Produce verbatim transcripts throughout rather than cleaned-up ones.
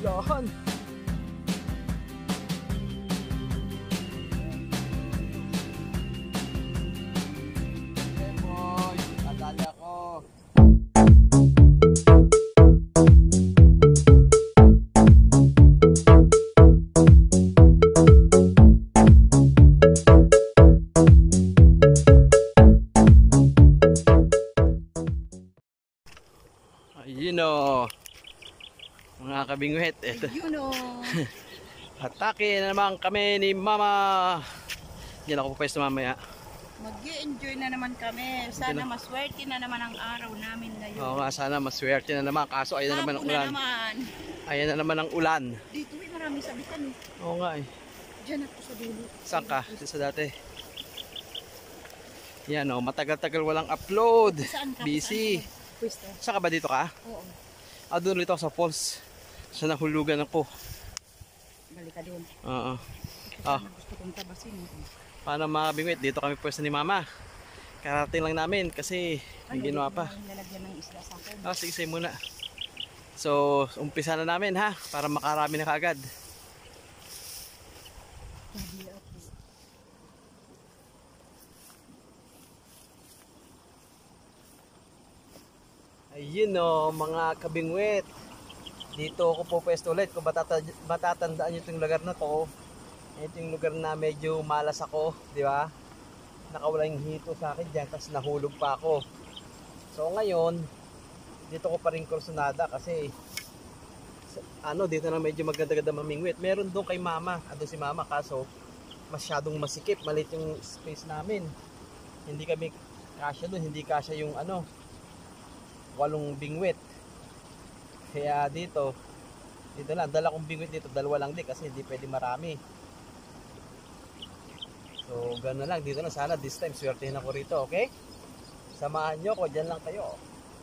Lahan. Boy, nadali ako. Ayun o, mga kabingwit. Ito. Ayun o. Atake na naman kami ni Mama. Diyan ako pwesto mamaya. Mag-i-enjoy na naman kami. Sana maswerte na naman ang araw namin ngayon. Oo nga, sana maswerte na naman. Kaso ayan na naman ang ulan. Na naman. Ayan na naman ang ulan. Dito eh, marami sabitan eh. Oo nga eh. Diyan ako sa dulo. Saan ka? Sa dati. Yan o, matagal-tagal walang upload. Saan ka? Busy. Pwesto. Saan ka ba dito ka? Oo. Ah, doon rito sa falls. Sa nahulugan ako. Balik ka doon. Oo. Ah. Gusto kong tabasin. Paano mga kabingwit? Dito kami pwesto ni Mama. Karating lang namin kasi may ano, ginawa pa. Lalagyan ng isla sa akin. Ah, sige, sige muna. So, umpisa na namin ha. Para makarami na kaagad. Ayun o, mga kabingwit. Dito ako po pwesto ulit. Kung matatandaan nyo itong lugar na to, ito yung lugar na medyo malas ako, di ba? Nakawalang hito sa akin dyan, tapos nahulog pa ako. So ngayon, dito ko pa rin kursunada kasi ano, dito na medyo maganda-ganda mamingwit. Meron doon kay Mama, ando si Mama, kaso masyadong masikip, maliit yung space namin. Hindi kami kasya doon, hindi kasya yung ano, walong bingwit. Kaya dito, dito lang, dala kong bingwit dito, dalawa lang din kasi hindi pwede marami. So, gano'n lang. Dito na sana. This time, swertehin ako rito. Okay? Samahan nyo ko. Diyan lang kayo.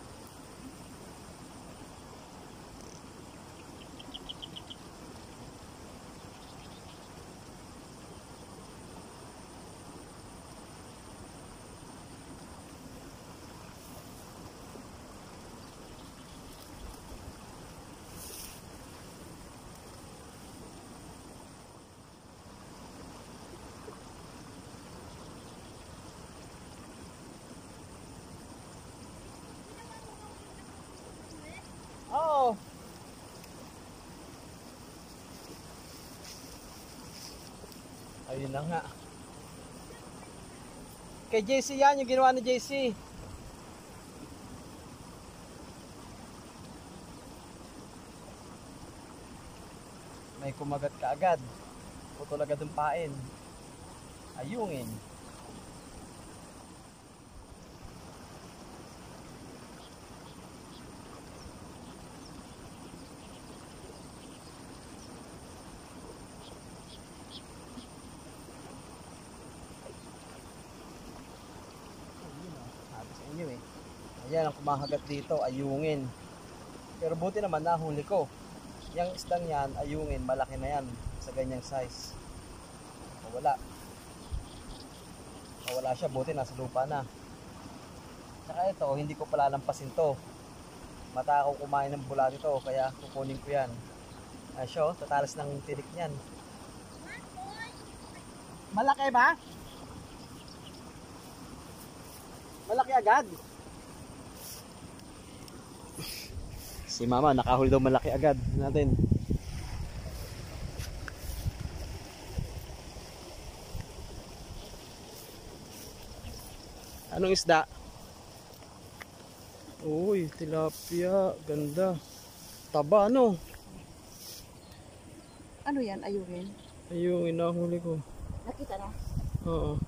Oo. Ayun na nga. Kay J C yan, yung ginawa ni J C. May kumagat ka agad. Putol agad ang pain. Ayungin. Ayan ang kumahagat dito, ayungin. Pero buti naman nahuli ko. Yang isdang yan, ayungin, malaki na yan sa ganyang size. Wala. Wala siya, buti nasa lupa na. Saka ito, hindi ko palalampasin to. Mata ako kumain ng bula nito, kaya kukunin ko yan. Asyo, tatalas ng tirik niyan. Malaki ba? Malaki agad. Si Mama nakahuli daw malaki agad natin. Anong isda? Uy, tilapia, ganda. Taba ano? Ano yan, ayungin? Ayungin nahuli ko. Nakita na? Oo.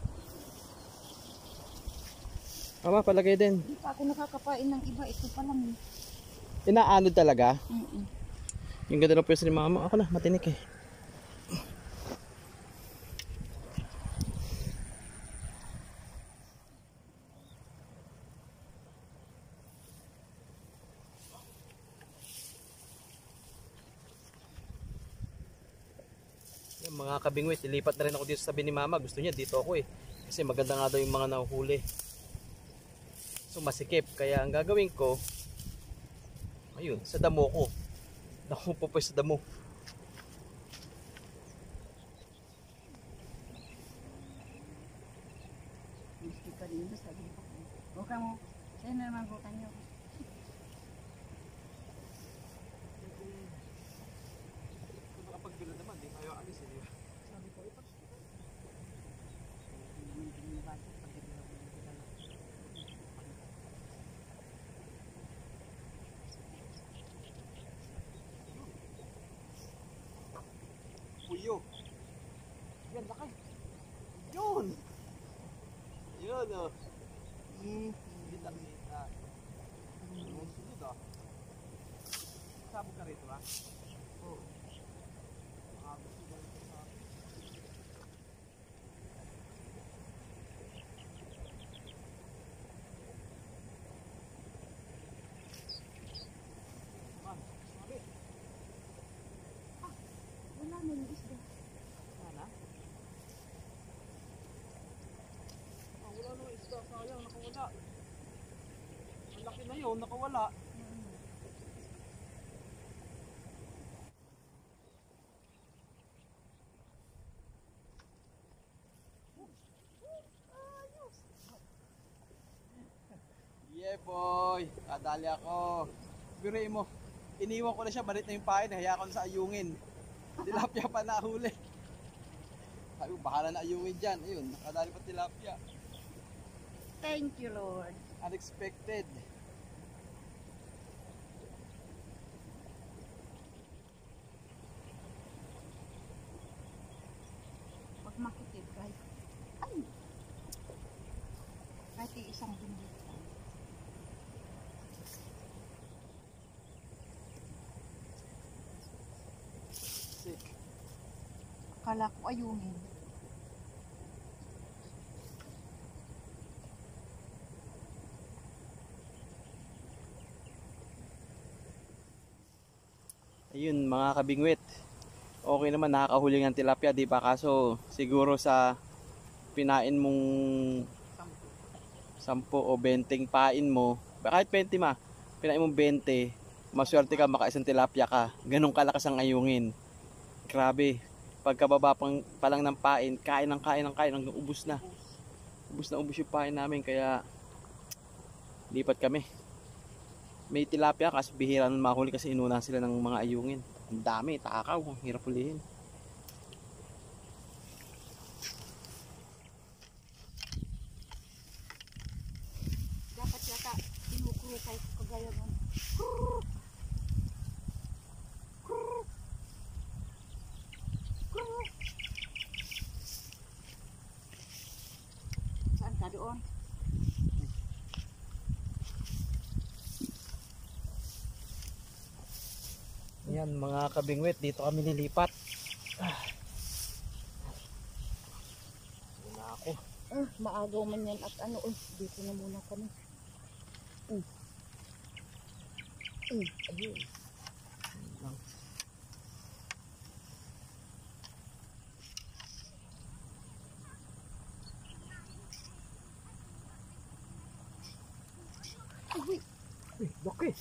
Mama, palagay din. Hindi pa ako nakakapain ng iba, ito pa lang. Inaanod talaga? Mm-mm. Yung ganda ng pwesto ni Mama. Ako na, matinik eh. Yung mga kabingwit, ilipat na rin ako dito sa tabi ni Mama. Gusto niya dito ako eh. Kasi maganda nga daw yung mga nahuhuli. So masikip. Kaya ang gagawin ko, ayun, sa damo ko. Ako po sa damo. Gusto ka rin ba sabi ko. Buka mo. Sa'yo na naman buka niyo. Kung nakapagbila naman, di tayo alis eh. Sabi ko, ipat. Puyo. Yan, laki. Yun! Yun, oh. Hmm, kita, kita. Ang sunod, oh. Sabog ka rito, ha? Oo. Ah, gusto ko rito sa... Man, sabi. Wala na yung isda. Sana? Ah, wala nang isda. Sayang, nakawala. Ang laki na yun, nakawala. Yeah boy, kadali ako. Biruin mo, iniwan ko na siya, balit na yung pain, hayaan ko na sa ayungin. Tilapia pa nahuli. Sabi ko, bahala na ayungin dyan. Ayun, nakadali pa tilapia. Thank you, Lord. Unexpected. Pag makitid kahit, ay! Kahit isang bundok. Sick. Akala ko ayungin. Ayun mga kabingwit. Okay naman, nakakahuli ng tilapia, di ba? Kaso siguro sa pinain mong sampu o benteng pain mo, kahit twenty ma, pinain mong twenty, maswerte ka makaisang tilapia ka. Ganun kalakas ang ayungin. Grabe. Pagkababa pang palang ng pain, kain ng kain ng kain hanggang ubos na. Ubos na ubos yung pain namin, kaya lipat kami. May tilapia kasi bihira nun mahuli kasi inuna sila ng mga ayungin. Ang dami, takaw, ang hirap hulihin. Dapat yata tinukuro kahit kagaya nun. Saan ka doon? Yan mga kabingwit, dito kami nilipat. Ah. Una ako. Ah, maagaw man yan at ano, eh, dito na muna kami. Mm. Mm. Ayun. Lang. Uy, Uy, laki.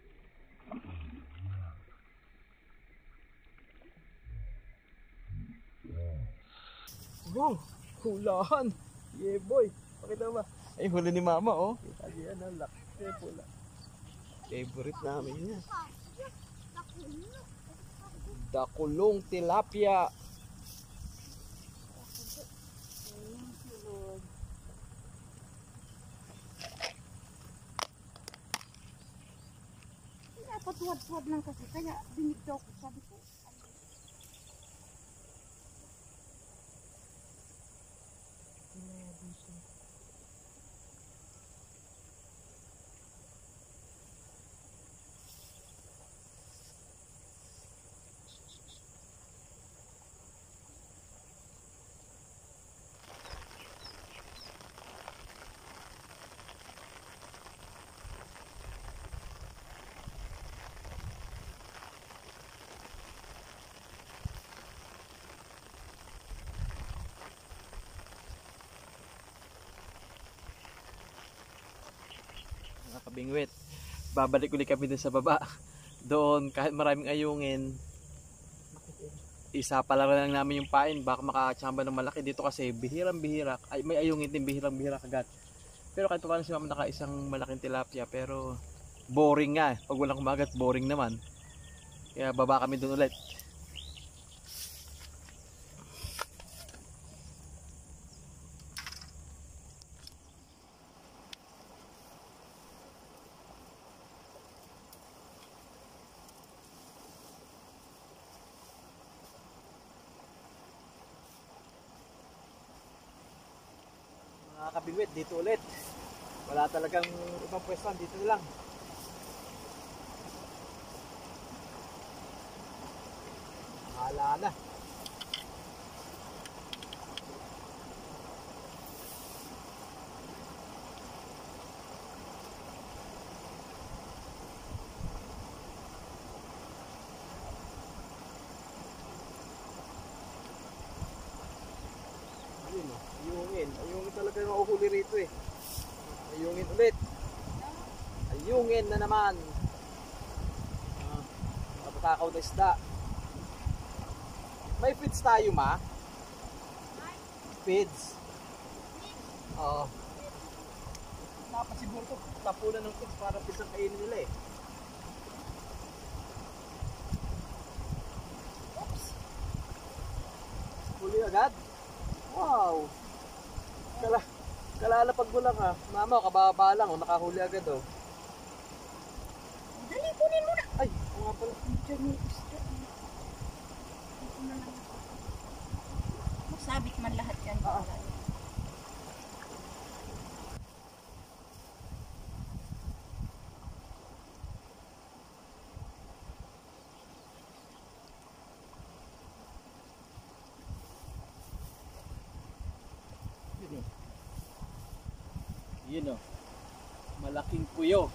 Wow, hulahan. Yeah boy. Pakita ba? Ay, huli ni mama oh. Kita niya na laki pula. Favorite namin yan. Dakulong tilapia. patuwad-tuwad lang kasi. Kaya dinig daw ko. Sabi ko, Mga kabingwit, babalik ulit kami dun sa baba. doon kahit maraming ayungin, isa pala lang namin yung pain, baka makachamba ng malaki. Dito kasi bihirang bihira, ay may ayungin din bihirang bihira kagat. Pero kahit paano si mama naka isang malaking tilapia, pero boring nga, pag walang kumagat boring naman, kaya baba kami doon ulit. Mga kabingwit, dito ulit. Wala talagang ibang pwesto, dito lang. Mahala na. Ayun o, ayungin. Ayungin talaga yung mahuhuli rito eh. Ayungin ulit. Ayungin na naman. Ah, napakakaw na isda. May feeds tayo, ma? Feeds. Oo. Dapat siguro ito, tapunan ng feeds para pisang kainin nila eh. Oops. Huli agad? Wow. Kala, kalalapag mo lang ha. Mama, kababa lang. Oh, nakahuli agad oh. Dali, kunin mo na. Ay, oo nga pala. Diyan yung isda. Ito na lang. Masabit man lahat yan. Ah. Yun oh. Yun oh. Malaking puyo.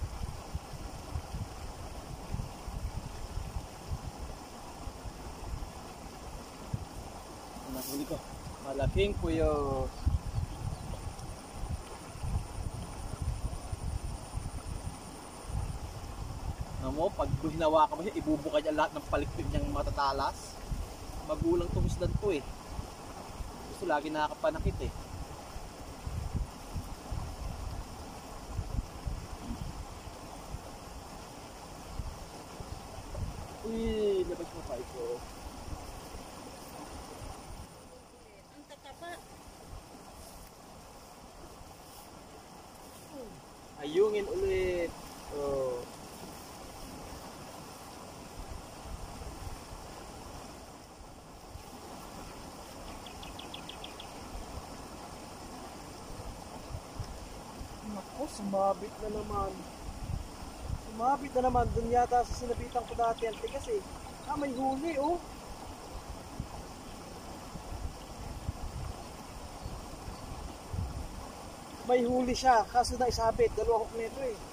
Nahuli ko. Malaking puyo. Alam mo, pag hinawa ka mo siya, ibubuka niya lahat ng palikpik niyang matatalas. Magulang tumusdan to eh. Gusto lagi nakakapanakit eh. Uy, labas mo pa ito. Ang tataba. Ayungin ulit. Oh. Naku, sumabit na naman. Sumabit na naman. Doon yata sa sinabitan ko dati. Ante kasi, ah, may huli oh. May huli siya, kaso na isabit. Dalawa hook nito eh.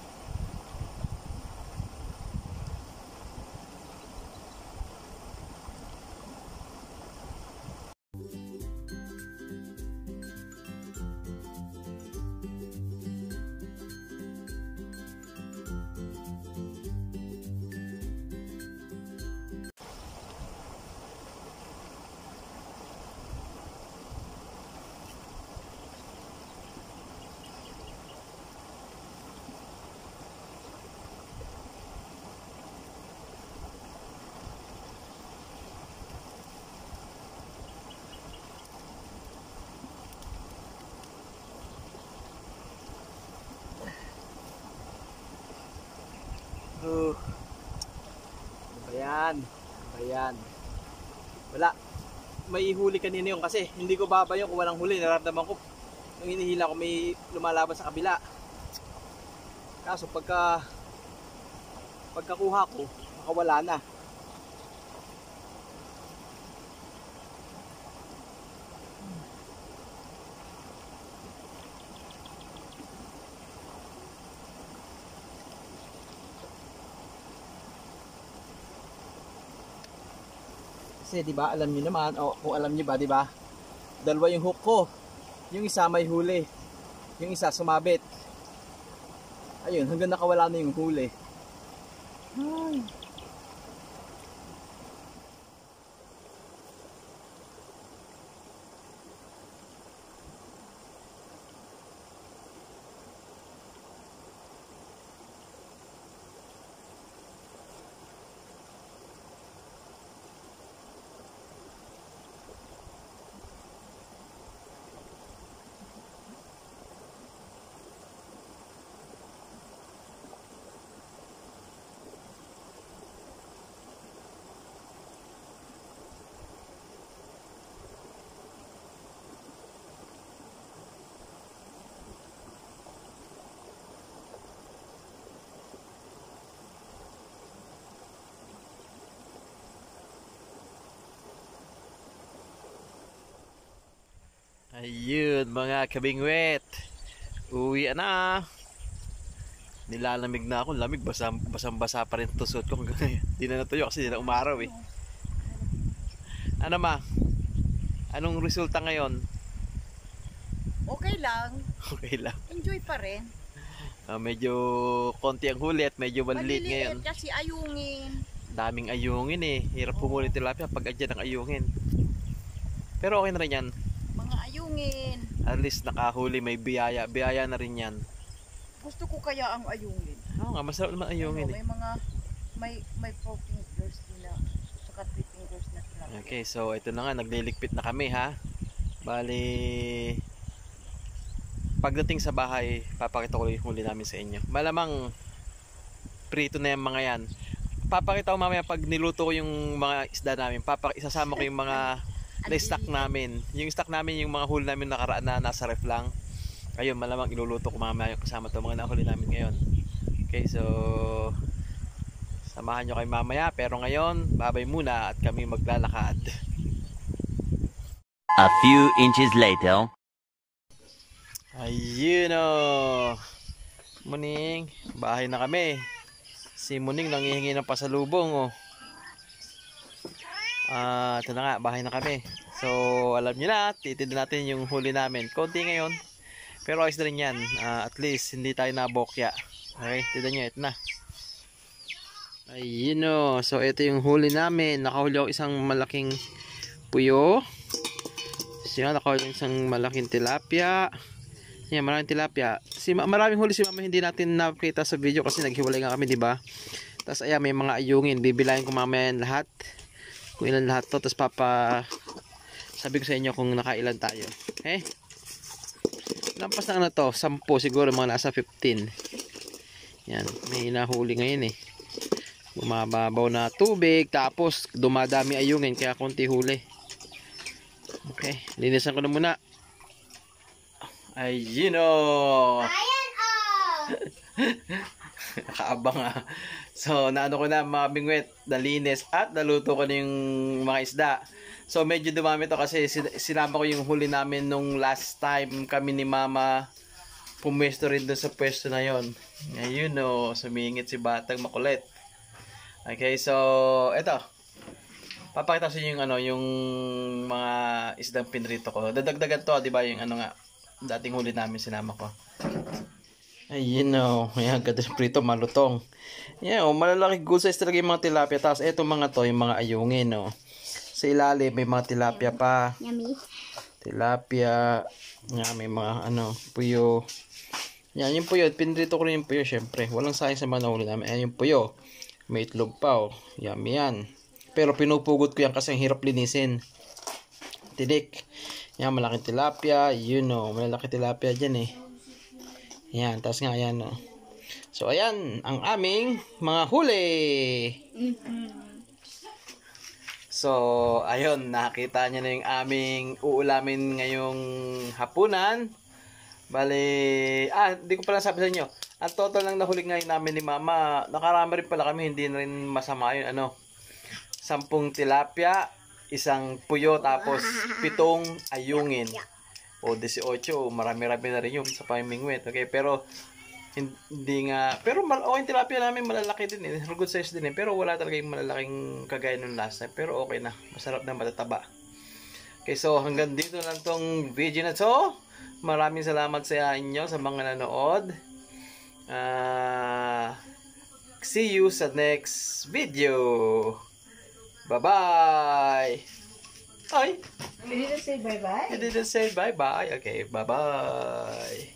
Uh, ano ba yan? Ano ba yan? Wala. May huli kanina yun kasi hindi ko babayo kung walang huli. Nararamdaman ko nung hinihila ko may lumalaban sa kabila. Kaso pagka pagkakuha ko, makawala na. Kasi 'di ba, alam niyo naman, o kung alam niyo ba, 'di ba? Dalawa yung hook ko. Yung isa may huli. Yung isa sumabit. Ayun, hanggang nakawala na yung huli. Ay. Ayun mga kabingwit, uwi na. Nilalamig na ako, lamig, basang, basang basa pa rin tusot ko hanggang ngayon. Di na natuyo kasi di na umaraw eh. Ano ma? Anong resulta ngayon? Okay lang. Okay lang. Enjoy pa rin. Uh, medyo konti ang huli at medyo maliliit ngayon. Maliliit kasi ayungin. Daming ayungin eh. Hirap humuli tilapia pag adyan ang ayungin. Pero okay na rin yan. Mga ayungin. At least nakahuli, may biyaya. Biyaya na rin yan. Gusto ko kaya ang ayungin. Oo nga, masarap naman ayungin Ano, eh. may mga, may, may four fingers din na, saka three fingers na tilapia. Okay, so ito na nga, nagliligpit na kami ha. Bali, pagdating sa bahay, papakita ko yung huli namin sa inyo. Malamang prito na yung mga yan. Papakita ko mamaya pag niluto ko yung mga isda namin. Papak isasama ko yung mga na-stock namin. Yung stock namin, yung mga huli namin nakaraan na nasa ref lang. Ayun, malamang iluluto ko mamaya kasama to mga nahuli namin ngayon. Okay, so samahan nyo kayo mamaya. Pero ngayon, babay muna at kami maglalakad. A few inches later. Ayun o. Muning, bahay na kami. Si Muning nangihingi ng pasalubong oh. Ah, ito na nga, bahay na kami. So, alam nyo na, titinda natin yung huli namin. Konti ngayon. Pero ayos na rin yan. Uh, at least, hindi tayo nabokya. Okay, tinda nyo, ito na. Ayun o. So, ito yung huli namin. Nakahuli ako isang malaking puyo. Siya, nakahuli isang malaking tilapia. Yan, maraming tilapia. Si, maraming huli si mama, hindi natin nakita sa video kasi naghiwalay nga kami, di ba? Tapos, ayan, may mga ayungin. Bibilayin ko mamaya yan lahat. Kung ilan lahat to. Tapos, papa, sabi ko sa inyo kung nakailan tayo. Okay? Lampas na ano to, sampu siguro, mga nasa fifteen. Yan, may nahuli ngayon eh. Bumababaw na tubig, tapos dumadami ayungin, kaya konti huli. Okay, linisan ko na muna. Ayun o. Ayan o. Nakaabang ah. So, naano ko na mga bingwit, nalinis at naluto ko na yung mga isda. So medyo dumami to kasi sinama ko yung huli namin nung last time kami ni mama pumwesto rin doon sa pwesto na yon. Ayun o, sumingit si batang makulit. Okay, so eto. Papakita ko sa inyo yung ano, yung mga isdang pinrito ko. Dadagdagan to, 'di ba, yung ano nga dating huli namin sinama ko. Ayun o, ayan, ganda sa prito, malutong. Yan o, malalaki good size talaga yung mga tilapia. Tapos eto mga to, yung mga ayungin o. Sa ilalim may mga tilapia pa. Yummy. Tilapia. Yan, may mga ano, puyo. Yan, yung puyo. Pinrito ko rin yung puyo, syempre. Walang sayang sa mga nahuli namin. Ayan yung puyo. May itlog pa, oh. Yummy yan. Pero pinupugot ko yan kasi ang hirap linisin. Tinik. Yan, malaking tilapia. Yun, oh. Malaki tilapia dyan, eh. Yan, tapos nga, ayan, oh. So, ayan, ang aming mga huli. Mm-hmm. So, ayun, nakita niyo na yung aming uulamin ngayong hapunan. Bali, ah, hindi ko pala sabi sa inyo. Ang total lang nahuli ngayon namin ni mama, nakarami rin pala kami, hindi na rin masama yun, ano. Sampung tilapia, isang puyo, tapos pitong ayungin. O, eighteen, marami-rami na rin yun sa pamingwit. Okay, pero hindi nga, pero okay, tilapia namin malalaki din eh, good size din eh, pero wala talaga yung malalaking kagaya nung last time, pero okay na, masarap na, matataba. Okay, so hanggang dito lang tong video na to. Maraming salamat sa inyo sa mga nanood. Uh, see you sa next video. Bye bye. Ay, You didn't say bye-bye? you didn't say bye bye. Okay, bye bye.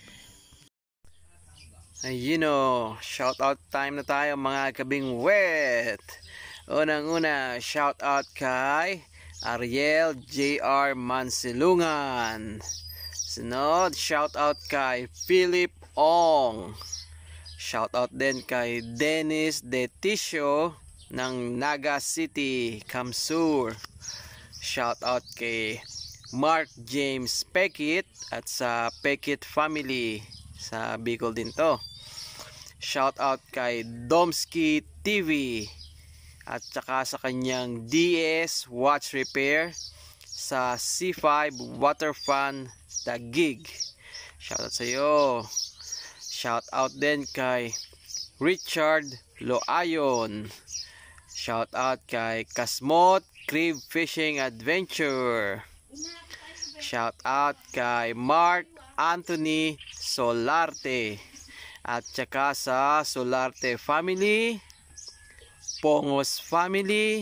Ayun o, shout out time na tayo mga kabingwit. Unang-una, shout out kay Ariel J R Mansilungan. Sunod, shout out kay Philip Ong. Shout out din kay Dennis Detisio ng Naga City, Kamsur. Shout out kay Mark James Pekit at sa Pekit family sa Bicol din to. Shout out kay Domski T V at saka sa kanyang D S Watch Repair sa C five Waterfront Taguig. Shoutout sa iyo. Shoutout din kay Richard Loayon. Shoutout kay Kasmot Crib Fishing Adventure. Shoutout kay Mark Anthony Solarte. At saka sa Solarte family, Pongos family,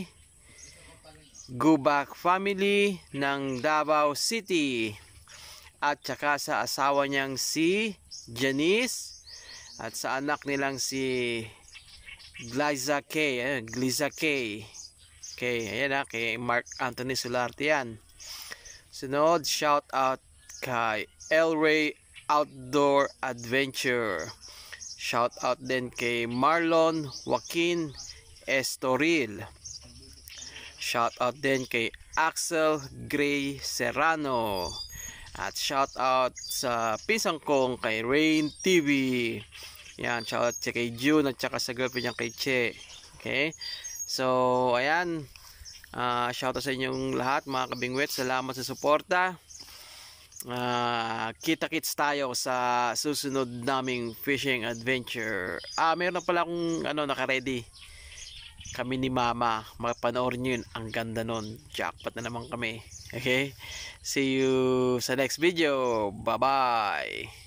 Gubak family ng Davao City. At saka sa asawa niyang si Janice at sa anak nilang si Gliza K. Ayan, Gliza K. Okay, ayan na, kay Mark Anthony Solarte yan. Sunod, shout out kay El Rey Outdoor Adventure. Shout out din kay Marlon Joaquin Estoril. Shout out din kay Axel Gray Serrano. At shout out sa pisang kong kay Rain T V. Yan, shout out kay June at saka sa girlfriend niya kay Che. Okay? So, ayan. Uh, shout out sa inyong lahat mga kabingwit. Salamat sa suporta. Uh, kita-kits tayo sa susunod naming fishing adventure. Ah, meron na pala akong ano, naka-ready. Kami ni Mama, mapanoorin nyo yun, ang ganda nun. Jackpot na naman kami. Okay, see you sa next video. Bye bye.